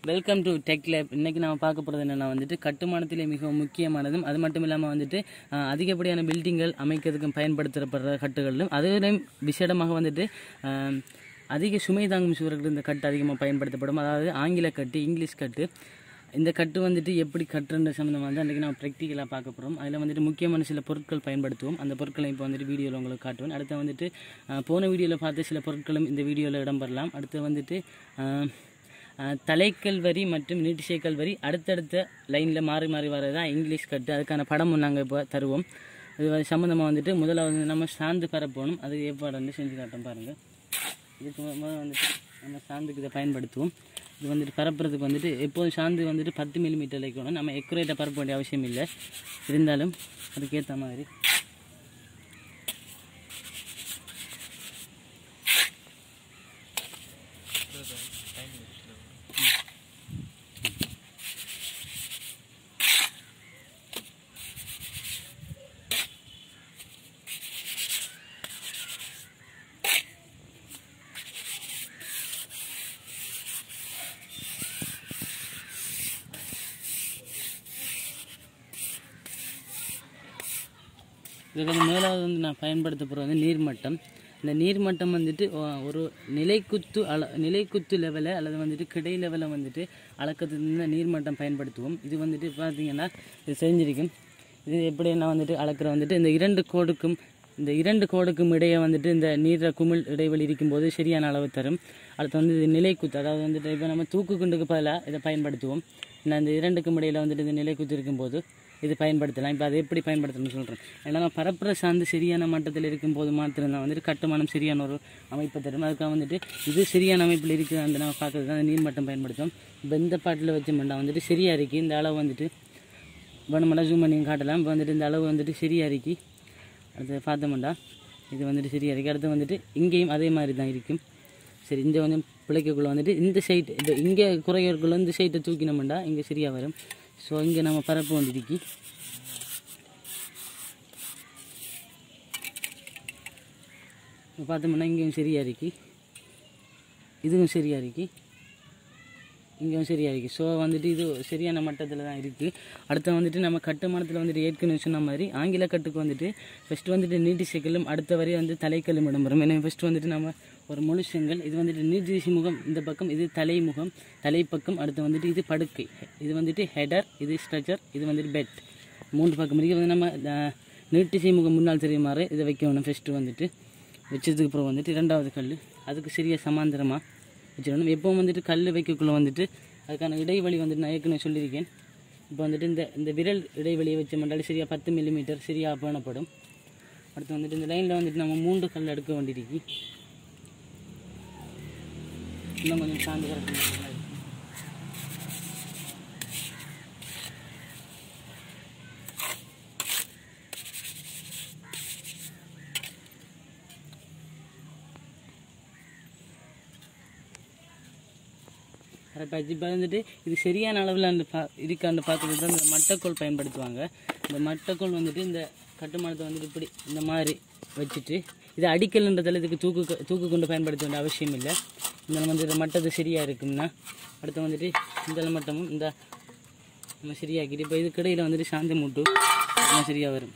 Welcome to tech lab. இன்றைக்கி நம்ம பார்க்க போகிறது என்னென்னா வந்துட்டு கட்டுமானத்திலே மிகவும் முக்கியமானதும் அது மட்டும் இல்லாமல் வந்துட்டு அதிகப்படியான பில்டிங்கள் அமைக்கிறதுக்கும் பயன்படுத்தப்படுற கட்டுகளிலும் அதுலேயும் விசேடமாக வந்துட்டு அதிக சுமை தாங்கும் சுவர்கள் இந்த கட்டு அதிகமாக பயன்படுத்தப்படும். அதாவது ஆங்கில கட்டு, இங்கிலீஷ் கட்டு. இந்த கட்டு வந்துட்டு எப்படி கட்டுன்ற சம்மந்தமாக வந்து அன்றைக்கி நம்ம ப்ராக்டிக்கலாக பார்க்க போகிறோம். அதில் வந்துட்டு முக்கியமான சில பொருட்கள் பயன்படுத்துவோம். அந்த பொருட்களை இப்போ வந்துட்டு வீடியோவில் உங்களுக்கு காட்டுவேன். அடுத்து வந்துட்டு போன வீடியோவில் பார்த்து சில பொருட்களும் இந்த வீடியோவில் இடம்பெறலாம். அடுத்து வந்துட்டு தலைக்கல் வரி மற்றும் நீட்டிசைக்கல் வரி அடுத்தடுத்த லைனில் மாறி மாறி வரதான் இங்கிலீஷ் கட்டு. அதுக்கான படமும் நாங்கள் இப்போ தருவோம். இது சம்மந்தமாக வந்துட்டு முதலாவது நம்ம சாந்து பரப்பணும். அது ஏற்பாடு செஞ்சு காட்டும் பாருங்கள். இதுக்கு முதல்ல வந்துட்டு நம்ம சாந்துக்கு இதை பயன்படுத்துவோம். இது வந்துட்டு பரப்புறதுக்கு வந்துட்டு எப்போதும் சாந்து வந்துட்டு 10 மில்லிமீட்டர் வைக்கணும். நம்ம எக்குரேட்டாக பரப்ப வேண்டிய அவசியம் இல்லை. இருந்தாலும் அதுக்கேற்ற மாதிரி இதுக்கு வந்து மேலாவது வந்து நான் பயன்படுத்த போகிற வந்து நீர்மட்டம். இந்த நீர்மட்டம் வந்துட்டு ஒரு நிலைக்குத்து லெவலில் அல்லது வந்துட்டு கிடை லெவலில் வந்துட்டு அளக்கிறதுக்கு இந்த நீர்மட்டம் பயன்படுத்துவோம். இது வந்துட்டு பார்த்திங்கன்னா இது செஞ்சிருக்கும். இது எப்படின்னா வந்துட்டு அளக்கிற வந்துட்டு இந்த இரண்டு கோடுக்கும் இடையே வந்துட்டு இந்த நீர குமிழ் இடைவெளி இருக்கும்போது சரியான அளவு தரும். அடுத்து வந்து இது நிலைக்குத்து, அதாவது வந்துட்டு இப்போ நம்ம தூக்கு குண்டுக்கு பதிலாக இதை பயன்படுத்துவோம். நான் இந்த இரண்டுக்கும் இடையில் வந்துட்டு இந்த நிலைக்குத்து இருக்கும்போது இது பயன்படுத்தலாம். இப்போ அதை எப்படி பயன்படுத்தணும்னு சொல்கிறேன். ஏன்னா நம்ம பரப்புரை சார்ந்து சரியான மட்டத்தில் இருக்கும்போது மாத்திரம்தான் வந்துட்டு கட்டுமானம் சரியான ஒரு அமைப்பை தரும். அதுக்காக வந்துட்டு இது சரியான அமைப்பில் இருக்குது அந்த நம்ம பார்க்குறது தான் அந்த நீர்மட்டம் பயன்படுத்தும். இப்போ இந்த பாட்டில் வச்சோம்னா வந்துட்டு சரியாக இருக்குது. இந்த அளவு வந்துட்டு வேணுமெண்டா ஜூம் பண்ணி காட்டலாம். இப்போ வந்துட்டு இந்த அளவு வந்துட்டு சரியாக இருக்கு. அடுத்து பார்த்தோம்டா இது வந்துட்டு சரியாக இருக்குது. அடுத்து வந்துட்டு இங்கேயும் அதே மாதிரி தான் இருக்கும். சரி, இந்த கொஞ்சம் பிழைக்கக்குள்ளே வந்துட்டு இந்த சைட்டு இப்போ இங்கே குறையக்குள்ளே இந்த சைட்டை தூக்கினோம்டா இங்கே சரியாக வரும். ஸோ இங்கே நம்ம பரப்பு வந்துருக்கு. இப்போ பார்த்தோம்னா இங்கேயும் சரியாக இருக்குது, இதுவும் சரியாக இருக்குது, இங்கேயும் சரியாக இருக்குது. ஸோ வந்துட்டு இது சரியான மட்டத்தில் தான் இருக்குது. அடுத்து வந்துட்டு நம்ம கட்டுமானத்தில் வந்துட்டு ஏற்கனவே சொன்ன மாதிரி ஆங்கில கட்டுக்கு வந்துட்டு ஃபஸ்ட்டு வந்துட்டு நீட்டிசைக்கலும் அடுத்த வரை வந்து தலைக்கல்லும் இடம்பெறும். ஏன்னா ஃபஸ்ட்டு வந்துட்டு நம்ம ஒரு முழு செங்கல், இது வந்துட்டு நீட்டிசை முகம் இந்த பக்கம், இது தலைமுகம் தலைப்பக்கம், அடுத்து வந்துட்டு இது படுக்கை, இது வந்துட்டு ஹெடர், இது ஸ்ட்ரக்சர், இது வந்துட்டு பெட், 3 பக்கம் இருக்குது. வந்து நம்ம நீட்டிசை முகம் முன்னால் தெரியுமாறு இதை வைக்கணும். ஃபஸ்ட்டு வந்துட்டு வச்சதுக்கு அப்புறம் வந்துட்டு இரண்டாவது கல் அதுக்கு சரியாக சமாந்தரமாக வச்சிடணும். எப்போவும் வந்துட்டு கல் வைக்கக்குள்ளே வந்துட்டு அதுக்கான இடைவெளி வந்துட்டு நான் ஏற்கனவே சொல்லியிருக்கேன். இப்போ வந்துட்டு இந்த விரல் இடைவெளியை வச்ச மாட்டாலும் சரியாக 10 மில்லிமீட்டர் சரியாக பேணப்படும். அடுத்து வந்துட்டு இந்த லைனில் வந்துட்டு நம்ம 3 கல் எடுக்க வேண்டியிருக்கு. இன்னும் கொஞ்சம் சார்ந்து கரெக்டாக இப்போ வந்துட்டு இது சரியான அளவில் இருக்கான்னு பார்க்குறது தான் இந்த மட்டைக்கோல் பயன்படுத்துவாங்க. இந்த மட்டைக்கோல் வந்துட்டு இந்த கட்டுமானத்தை வந்துட்டு இப்படி இந்த மாதிரி வச்சுட்டு இது அடிக்கல்ன்றதால இதுக்கு தூக்கு கொண்டு பயன்படுத்த வேண்டிய அவசியம் இல்லை. இந்த வந்து இந்த மட்டத்தை சரியாக இருக்கும்னா அடுத்து வந்துட்டு இந்த மட்டமும் இந்த நம்ம சரியாக்கிட்டு இப்போ இதுக்கு இடையில் வந்துட்டு சாந்தி மூட்டு சரியாக வரும்.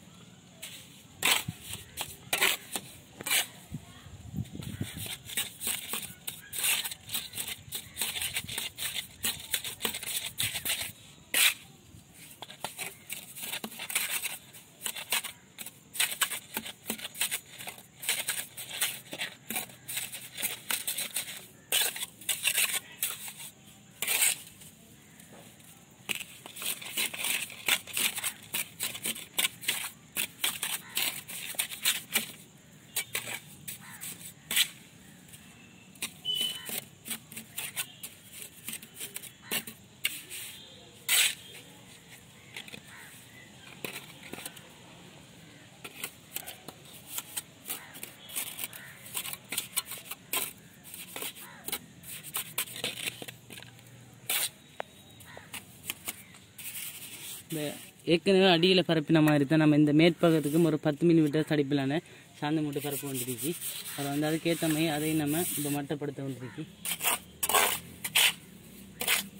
இந்த ஏற்கனவே அடியில் பரப்பின மாதிரி தான் நம்ம இந்த மேற்பக்கத்துக்கும் ஒரு 10 மில்லிமீட்டர் தடிப்பிலான சாந்து மூட்டை பரப்பு வந்துருக்கு. அதை வந்து அதுக்கேற்ற மாதிரி அதையும் நம்ம இந்த மட்டப்படுத்த வந்துருக்கு.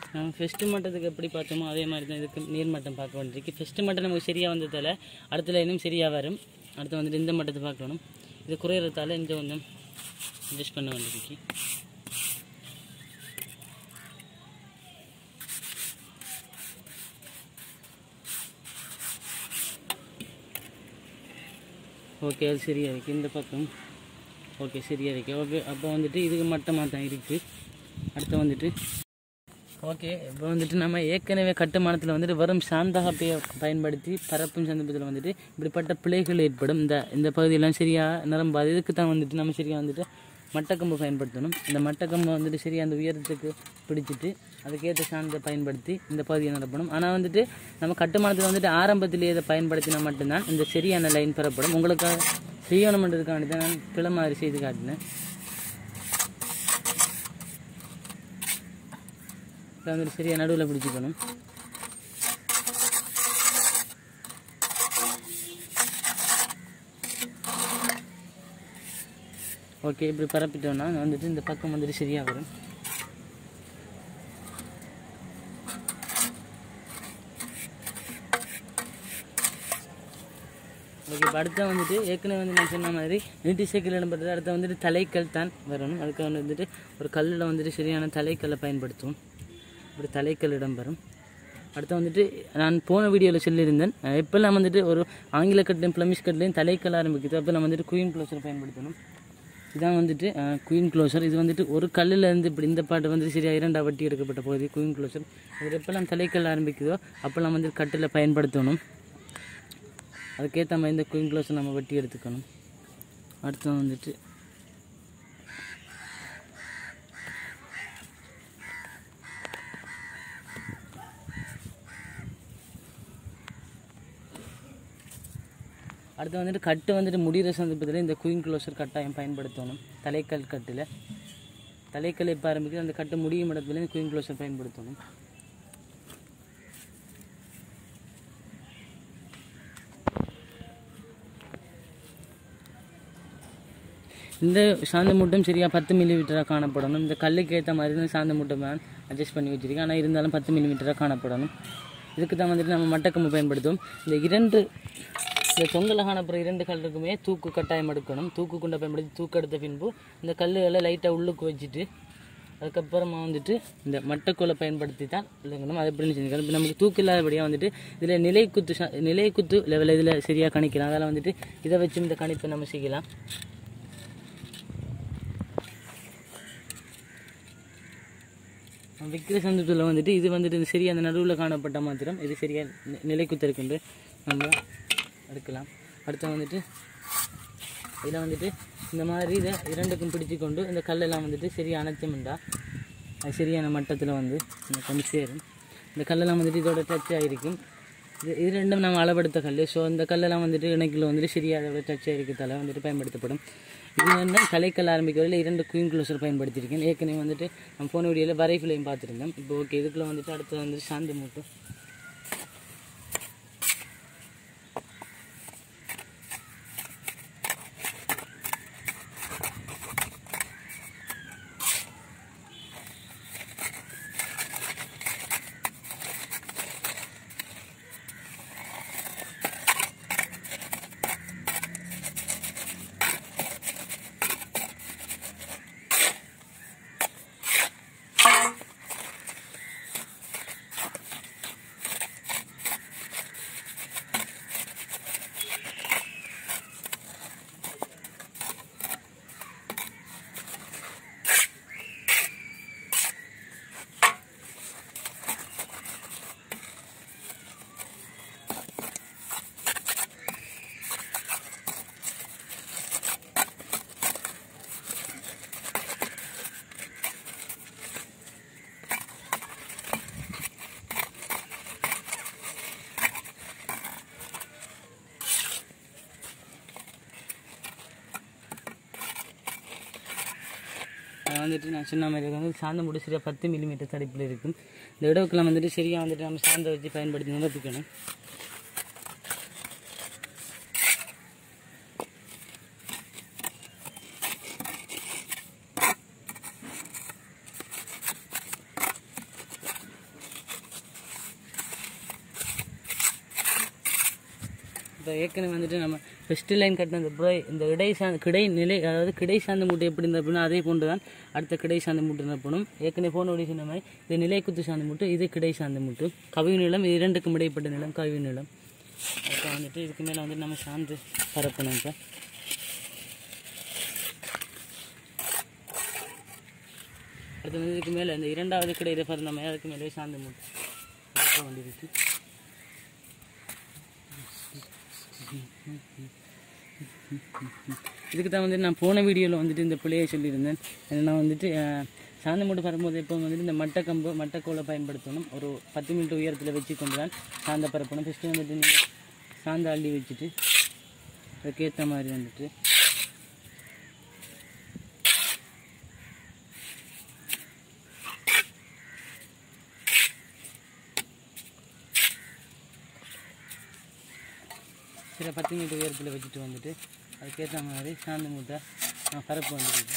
நம்ம ஃபஸ்ட்டு மட்டத்துக்கு எப்படி பார்த்தோமோ அதே மாதிரி தான் இதுக்கு நீர் மட்டம் பார்க்க வேண்டியிருக்கு. ஃபஸ்ட்டு மட்டம் நமக்கு சரியாக வந்ததால் அடுத்த இன்னும் சரியாக வரும். அடுத்து வந்துட்டு இந்த மட்டத்தை பார்க்கணும். இது குறையிறதால இந்த கொஞ்சம் அட்ஜஸ்ட் பண்ண வேண்டியிருக்கு. ஓகே, அது சரியாக இருக்குது. இந்த பக்கம் ஓகே சரியாக இருக்குது. ஓகே, அப்போ வந்துட்டு இதுக்கு மட்டமாக தான் இருக்குது. அடுத்து வந்துட்டு ஓகே, இப்போ வந்துட்டு நம்ம ஏற்கனவே கட்டுமானத்தில் வந்துட்டு வெறும் சாந்தாகப்பையை பயன்படுத்தி பரப்பும் சந்தர்ப்பத்தில் வந்துட்டு இப்படிப்பட்ட பிழைகள் ஏற்படும். இந்த பகுதியெல்லாம் சரியாக நிரம்பாது. இதுக்கு தான் வந்துட்டு நம்ம சரியாக வந்துட்டு மட்டக்கம்பு பயன்படுத்தணும். இந்த மட்டக்கம்பை வந்துட்டு சரியாக அந்த உயரத்துக்கு பிடிச்சிட்டு அதுக்கேற்ற சாந்தத்தை பயன்படுத்தி இந்த பகுதியை நிரப்பணும். ஆனால் வந்துட்டு நம்ம கட்டுமானத்தில் வந்துட்டு ஆரம்பத்திலேயே இதை பயன்படுத்தினா மட்டும்தான் இந்த சரியான லைன் பெறப்படும். உங்களுக்கு செய்யணுன்றதுக்காண்டி தான் நான் பிழை மாதிரி செய்து காட்டினேன். வந்துட்டு சரியாக நடுவில் பிடிச்சிக்கணும். ஓகே, இப்படி பரப்பிட்டோம்னா வந்துட்டு இந்த பக்கம் வந்துட்டு சரியாக வரும். ஓகே, இப்போ அடுத்த வந்துட்டு ஏற்கனவே வந்து நான் சொன்ன மாதிரி நீட்டி சைக்கிள் இடம்பெறது. அடுத்த வந்துட்டு தலைக்கல் தான் வரணும். அதுக்கு வந்துட்டு ஒரு கல்லில் வந்துட்டு சரியான தலைக்கல்லை பயன்படுத்துவோம். இப்படி தலைக்கல் இடம்பெறும். அடுத்து வந்துட்டு நான் போன வீடியோவில் சொல்லியிருந்தேன், இப்போல்லாம் வந்துட்டு ஒரு ஆங்கில கட்லையும் ஃப்ளமிஷ் கட்லையும் தலைக்கல் ஆரம்பிக்குது. அப்போ நம்ம வந்துட்டு குயின் க்ளோசர் பயன்படுத்தணும். இதான் வந்துட்டு குயின் க்ளோசர். இது வந்துட்டு ஒரு கல்லிலேருந்து இப்படி இந்த பாட்டு வந்துட்டு சரியாக 2 வட்டி எடுக்கப்பட்ட பகுதி குயின் க்ளோசர். அது எப்போல்லாம் தலைக்கல் ஆரம்பிக்குதோ அப்போல்லாம் வந்து கட்டில் பயன்படுத்தணும். அதுக்கேற்ற மாதிரி இந்த குயின் க்ளோசர் நம்ம வட்டி எடுத்துக்கணும். அடுத்து வந்துட்டு கட்டு வந்துட்டு முடிகிற சந்தர்ப்பத்தில் இந்த குயின் க்ளோசர் கட்டாயம் பயன்படுத்தணும். தலைக்கல் கட்டில் தலைக்கல் எப்போ ஆரம்பிக்குது அந்த கட்டு முடியும் இடத்துல இந்த குயின் க்ளோசர் பயன்படுத்தணும். இந்த சாந்த மூட்டம் சரியாக 10 மில்லிமீட்டராக காணப்படணும். இந்த கல்லுக்கு ஏற்ற மாதிரி தான் சாந்த மூட்டம் நான் அட்ஜஸ்ட் பண்ணி வச்சுருக்கேன். ஆனால் இருந்தாலும் 10 மில்லிமீட்டராக காணப்படணும். இதுக்கு தான் வந்துட்டு நம்ம மட்டக்கம்பு பயன்படுத்துவோம். இந்த தொங்கலை காணப்படுற 2 கல்லுக்குமே தூக்கு கட்டாயம் எடுக்கணும். தூக்கு குண்டை பயன்படுத்தி தூக்கு எடுத்த பின்பு இந்த கல்லுகளை லைட்டாக உள்ளுக்கு வச்சுட்டு அதுக்கப்புறமா வந்துட்டு இந்த மட்டக்கோலை பயன்படுத்தி தான் இல்லைங்கணும். அது எப்படின்னு செஞ்சுக்கலாம். இப்போ நமக்கு தூக்கு இல்லாதபடியாக வந்துட்டு இதில் நிலைக்குத்து லெவலில் இதில் சரியாக கணிக்கலாம். அதெல்லாம் வந்துட்டு இதை வச்சு இந்த கணிப்பை நம்ம செய்யலாம். விற்கிற சந்தர்ப்பத்தில் வந்துட்டு இது வந்துட்டு சரியாக அந்த நடுவில் காணப்பட்ட மாத்திரம் இது சரியாக நிலைக்குத்து இருக்குன்னு நம்ம எடுக்கலாம். அடுத்து வந்துட்டு இதில் வந்துட்டு இந்த மாதிரி இதை 2க்கும் பிடிச்சி கொண்டு இந்த கல்லெல்லாம் வந்துட்டு சரியாக அணைச்சோம்டா அது சரியான மட்டத்தில் வந்து கொண்டு சேரும். இந்த கல்லெல்லாம் வந்துட்டு இதோட டச் ஆகிருக்கும். இது ரெண்டும் நம்ம அளவெடுத்த கல். ஸோ இந்த கல்லெல்லாம் வந்துட்டு இணைக்கில் வந்துட்டு சரியாக அதோட டச் ஆகிருக்கிறதால வந்துட்டு பயன்படுத்தப்படும். இது வந்து தலைக்கல் ஆரம்பிக்கிறதில் 2 குயின் க்ளோசர் பயன்படுத்தியிருக்கேன். ஏற்கனவே வந்துட்டு நம்ம போன வீடியோவில் வரைஃபிலையும் பார்த்துருந்தேன். இப்போ ஓகே, இதுக்குள்ளே வந்துட்டு அடுத்து வந்துட்டு சாந்து மூட்டும். வந்துட்டு நான் சொன்ன மாதிரி வந்து சாந்த மூட்டு சரியாக 10 மில்லிமீட்டர் தடிப்பில் இருக்கும். இந்த இடவுக்கெல்லாம் வந்துட்டு சரியாக வந்துட்டு நம்ம சாந்தை வச்சு பயன்படுத்தி நிரப்பிக்கணும். இப்போ ஏற்கனவே வந்துட்டு நம்ம ஃபஸ்ட்டு லைன் கட்டினது இந்த கிடை நிலை, அதாவது கிடை சார்ந்த மூட்டை எப்படி இருந்த அப்படின்னா அதே போன்று தான் அடுத்த கிடை சார்ந்த மூட்டை நிரப்பணும். ஏற்கனவே போன வழி சொன்ன மாதிரி இது நிலைக்குத்து சார்ந்த மூட்டு, இது கிடை சார்ந்த மூட்டு. கவிவு நிலம் இது இரண்டுக்கும் இடைப்பட்ட நிலம் கவிவு நிலம். இப்போ வந்துட்டு இதுக்கு மேலே வந்துட்டு நம்ம சார்ந்து பரப்பணும். இப்போ அடுத்து வந்து இதுக்கு மேலே இந்த இரண்டாவது கிடையில பிறந்த மாதிரி அதுக்கு மேலே சார்ந்த மூட்டு வண்டி இருக்கு. இதுக்கு தான் வந்துட்டு நான் போன வீடியோவில் வந்துட்டு இந்த பிள்ளையை சொல்லியிருந்தேன். நான் வந்துட்டு சாந்த மூட்டை பரப்பும்போது எப்போ வந்துட்டு இந்த மட்டைக்கோலை பயன்படுத்தணும். ஒரு 10 மீட்டர் உயரத்தில் வச்சு கொண்டு தான் சாந்த பரப்பணும். ஃபஸ்ட்டு வந்துட்டு நீங்கள் சாந்த அள்ளி வச்சுட்டு அதுக்கேற்ற மாதிரி வந்துட்டு சில 10 மீட்டர் உயரத்தில் வச்சுட்டு வந்துட்டு அதுக்கேற்ற மாதிரி சாந்த மூட்டை பரப்பு வந்துருக்கு.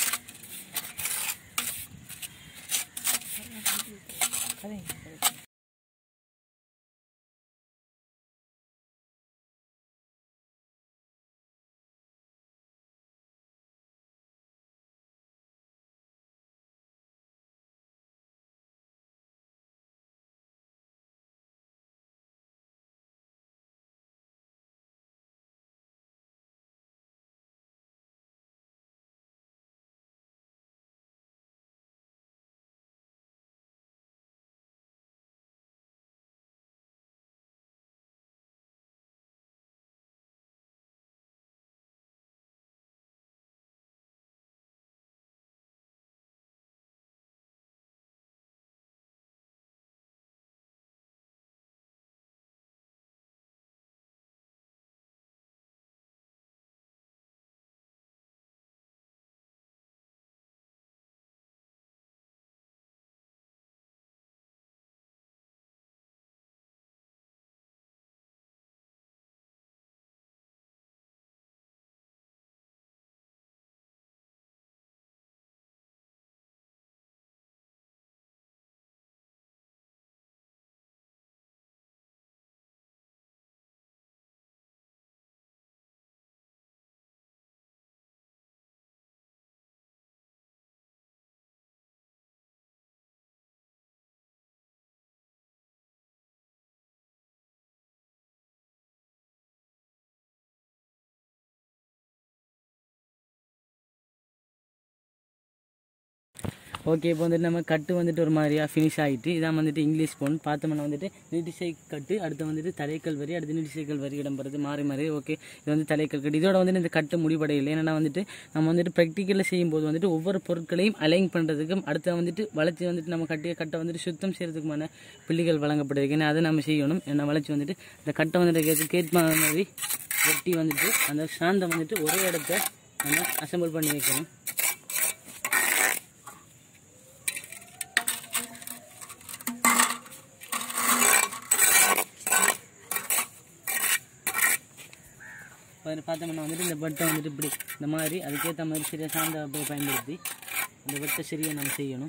ஓகே, இப்போ வந்துட்டு நம்ம கட்டு வந்துட்டு ஒரு மாதிரியாக ஃபினிஷ் ஆகிட்டு இதான் வந்துட்டு இங்கிலீஷ் போன் பார்த்தோம்னா வந்துட்டு நீட்டிசை கட்டு, அடுத்து வந்துட்டு தலைக்கல் வரி, அடுத்து நீட்டிசைக்கல் வரி இடம்பெறது மாறி மாறி. ஓகே, இது வந்து தலைக்கல் கட்டு. இதோட வந்துட்டு இந்த கட்டு முடிவடையில்லை. ஏன்னா வந்துட்டு நம்ம வந்துட்டு ப்ராக்டிக்கலில் செய்யும்போது வந்துட்டு ஒவ்வொரு பொருட்களையும் அலைன் பண்ணுறதுக்கும் அடுத்து வந்துட்டு வளைச்சி வந்துட்டு நம்ம கட்டிய கட்டை வந்துட்டு சுத்தம் செய்கிறதுக்குமான புள்ளிகள் வழங்கப்படுது. ஏன்னா அதை நம்ம செய்யணும். ஏன்னா வளைச்சி வந்துட்டு இந்த கட்டை வந்துட்டு கேட் மாதிரி வெட்டி வந்துட்டு அந்த சாந்தம் வந்துட்டு ஒரே இடத்த நம்ம அசம்பிள் பண்ணி வைக்கணும். பார்த்தோம்னா வந்துட்டு இந்த வெட்டை வந்துட்டு இப்படி இந்த மாதிரி அதுக்கேற்ற மாதிரி சரியாக சாந்த பயன்படுத்தி இந்த வெட்டை சரியாக நம்ம செய்யணும்.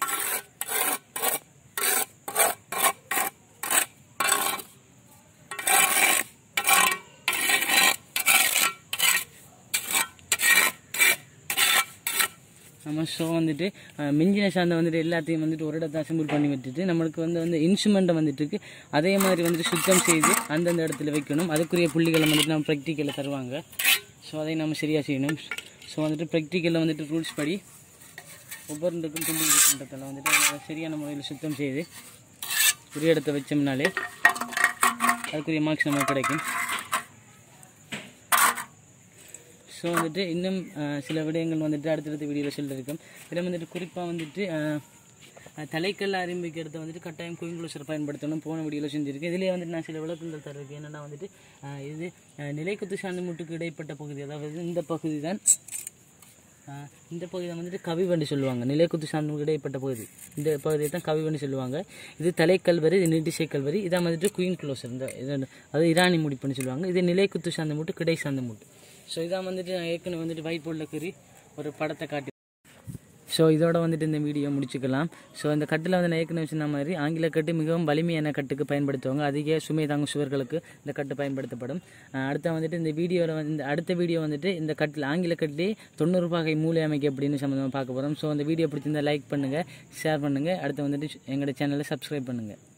நம்ம ஷோ வந்துட்டு மிஞ்சின சார்ந்த வந்துட்டு எல்லாத்தையும் வந்துட்டு ஒரு இடத்த அசம்பிள் பண்ணி விட்டுட்டு நம்மளுக்கு வந்து இன்ஸ்ட்ருமெண்ட்டை வந்துட்டு அதே மாதிரி வந்துட்டு சுத்தம் செய்து அந்தந்த இடத்துல வைக்கணும். அதுக்குரிய புள்ளிகளை வந்துட்டு நம்ம ப்ராக்டிக்கலில் தருவாங்க. ஸோ அதை நம்ம சரியாக செய்யணும். ஸோ வந்துட்டு ப்ராக்டிக்கலில் வந்துட்டு ரூல்ஸ் படி ஒவ்வொருக்கும் புள்ளி இருக்கின்றதில் வந்துட்டு சரியான முறையில் சுத்தம் செய்து ஒரு இடத்த வச்சோம்னாலே அதுக்குரிய மார்க்ஸ் நமக்கு கிடைக்கும். ஸோ வந்துட்டு இன்னும் சில விடயங்கள் வந்துட்டு அடுத்தடுத்த வீடியோவில் சொல்லியிருக்கோம். இதில் வந்துட்டு குறிப்பாக வந்துட்டு தலைக்கல் ஆரம்பிக்கிறத வந்துட்டு கட்டாயம் குயின்குளோசர் பயன்படுத்தணும். போன வீடியோவில் செஞ்சுருக்கேன். இதிலே வந்துட்டு நான் சில விளக்கங்கள் தருவேன். என்னென்னா வந்துட்டு இது நிலைக்குத்து சார்ந்த மூட்டுக்கு இடைப்பட்ட பகுதி, அதாவது இந்த பகுதி தான் வந்துட்டு கவிவண்டி சொல்லுவாங்க. நிலைக்குத்து சார்ந்த இடைப்பட்ட பகுதி இந்த பகுதியை தான் கவிவண்டி சொல்லுவாங்க. இது தலைக்கல்வரி, இது நீட்டிசை கல்வரி, இதான் வந்துட்டு குயின் க்ளோசர், இந்த அது இராணி முடிப்புன்னு சொல்லுவாங்க. இது நிலைக்குத்து சார்ந்த மூட்டு, கிடை சார்ந்த மூட்டு. ஸோ இதான் வந்துட்டு நான் ஏற்கனவே வந்துட்டு ஒயிட் போர்டில் கீறி ஒரு படத்தை காட்டி ஸோ இதோட வந்துட்டு இந்த வீடியோ முடிச்சுக்கலாம். ஸோ இந்த கட்டில் வந்து நான் ஏற்கனவே சொன்ன மாதிரி ஆங்கில கட்டு மிகவும் வலிமையான கட்டுக்கு பயன்படுத்துவாங்க. அதிக சுமை தாங்கும் சுவர்களுக்கு இந்த கட்டு பயன்படுத்தப்படும். அடுத்த வந்துட்டு இந்த வீடியோவில் வந்து அடுத்த வீடியோ வந்துட்டு இந்த கட்டில் ஆங்கில கட்டிலே 90 வகை மூலை அமைக்க அப்படின்னு சம்மந்தமாக பார்க்க போகிறோம். ஸோ அந்த வீடியோ பிடிச்சிருந்தால் லைக் பண்ணுங்கள், ஷேர் பண்ணுங்கள். அடுத்து வந்துட்டு எங்களோட சேனலை சப்ஸ்கிரைப் பண்ணுங்கள்.